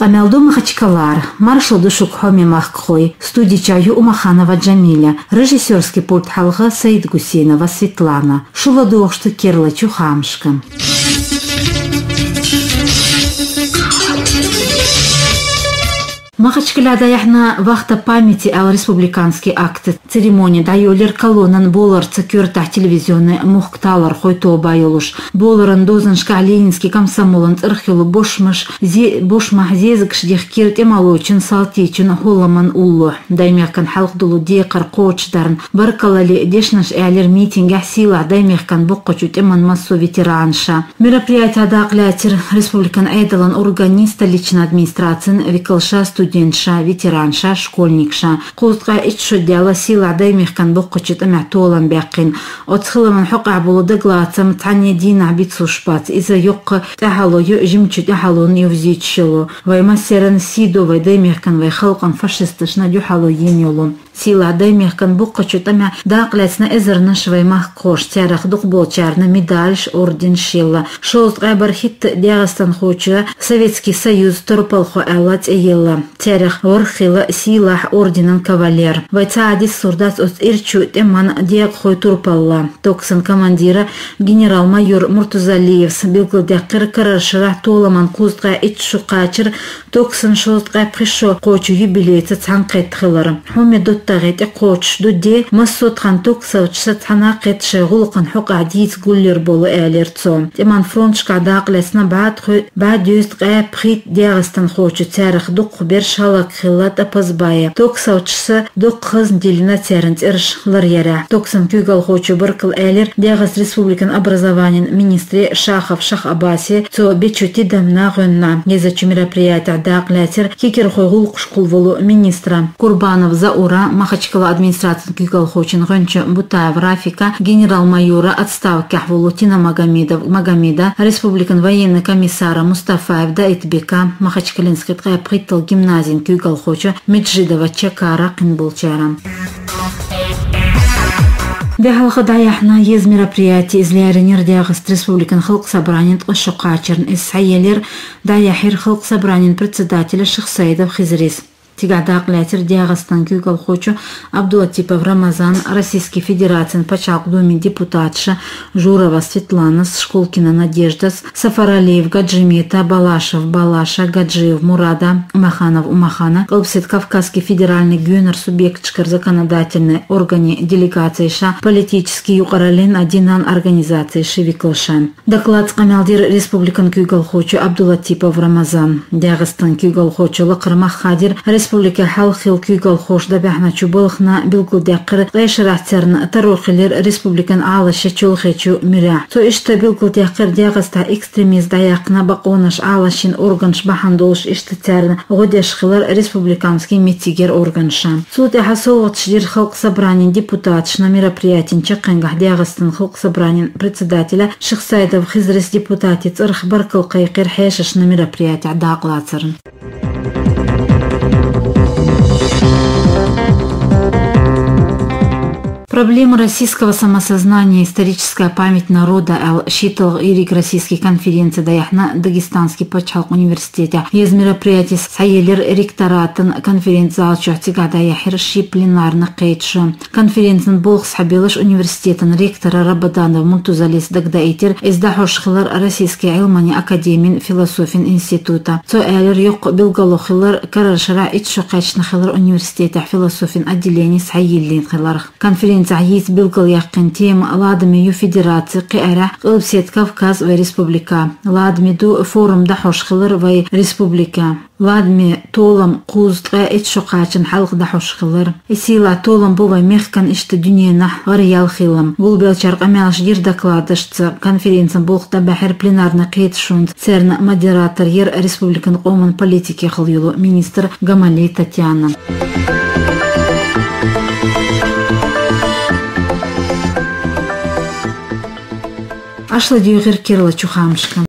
Камелду Махачкалар, маршал Душук Хоми Махкхой, студичаю Умаханова Джамиля, режиссерский пульт Халга Саид Гусейнова Светлана, Шуладуохшты Керла Чухамшка. Махачкаля даяхна вахта памяти ал республиканский акт церемонии дайолер колоннан болар цикюрта телевизионный мухкталар хойто байолуш боларан дозаншка ленинский комсомолан цирхилу бошмаш зезгш дихкирт эмалочин салтичин холаман уллу даймехкан халхдулу декар коочдарн баркалали дешнаш элер митинга сила даймехкан боккочут эман массо ветеранша. Мероприятие даклятер республикан айдалан органиста личной администрации викалша студентша, ветеранша, школьникша. Кузга итшу дела сила даймехкан боккочут эмятолан бякин. Отхиламан хокка булуды глацам тани дина битсушпац. Иза йокка тахалою жимчут ахалон ювзичилу. Вайма серен сидо вай даймехкан вай халкан фашистышна дюхало еньолу. Сила даймехкан боккочут эмя даклятсна эзернаш ваймах кош. Тярах духболчарна медальш орден шилла. Шолт гайбархит дягастан хоча Советский Союз торпалхо эллать эйелла. Тярах ворхила силах орденан кавалер. Вайцаадис сурдас от ирчу теман диак хой турпалла. Токсан командира генерал-майор Муртузалиевс билгылдяккыр кырышыра толаман кузга итшу качыр токсан шолтга пришо кочу юбилейца цанкайтхылар. Хоме доттагет коч дуде массотхан токсавчса цанакет шегулкан хокадис гуллер болу элерцо. Теман фронтшка даклесна бад юст прит дягастан хочу тярах дук бер шалак хилат апазбая. Токсавчса дук хызн делина тярынц ирш ларьяра. Токсан кюгал хочу быркал элер дягас республикан образованиен министре Шахов Шах Абаси цо бечути дамна гынна. Езачу мероприятия даклятер кикер хойгул шкулволу министра. Курбанов Заура Махачкала администрация кюгал хочин гынча Бутаев Рафика генерал-майора отставки Волутина Магомеда республикан военный комиссара Мустафаев Даитбека Махачкалинский притал гимназин кюгал хоча Меджидова Чекара Кинбулчара. Бехалха даяхна ез мероприятий изляренер дягаст республикан халк собранин тошукачерн из Сайелер даяхир халк собранин председателя Шахсаидов Хизрис. Тигадак лятер дягастан кюгал хочу Абдулатипов Рамазан, Российской Федерации Пачак Думи депутатша Журова Светлана, Школкина Надежда, Сафаралиев Гаджимета, Балашев Балаша, Гаджиев Мурада, Умаханов Умахана, Колпсет Кавказский федеральный гюнер субъектшкар законодательный органе делегации ша политический юқаралин адинан организации шивиклшан. Доклад скамялдир республикан кюгал хочу Абдулатипов Рамазан, дягастан кюгал хочу Лакрмах Хадир, республика халхил кюгал хош дабяхна чубалхна билгулдяккыр гайшарахтерн тарухилер республикан алаша чулхечу миря. То ишта билгулдяккыр дягаста экстремист даякна баконаш алашин органш бахандолш иштатерн годешхилер республиканский митигер органша. Суд хасоват шдир халк собранин депутат на мероприятин чакенгах дягастан халк собранин председателя Шахсаидов Хизрис депутати царх баркал кайкир хешаш на мероприятие даклацерн. Проблема российского самосознания, историческая память народа, считал Ирик Российской конференции даяхна Дагестанский Пачалк университете. Из мероприятий Сайелер ректоратын конференция алчуатига даяхир ши пленарный кейтшу. Конференциян болх схабилыш университетан ректора Рабаданов Мунтузалис Дагдаитер издахушхилар Российской Айлмани Академин философин института. То элер юк билгалохилар карашара итшукачнахилар университета философин отделений Сайелин хилар. Конференция عيس بالقل يقين تيم لادمي فيدراتي قيرة قلبسيت كافكاز و ريسبوبليكا لادمي دو فورم دحوش خلر و ريسبوبليكا لادمي طولم قوز تقايت شقاچن حلق دحوش خلر اسيلا طولم بوبا ميخكن اشت دنيا نح وريال خيلم بول بيلچارق امالش جير دكلادشت конференциям болхта бахер пленарна кейт шунд церна модератор ер республикан قومن политики خليلو министр Гамалей Татьяна. Ашла дюйгер Кирла Чухамшка.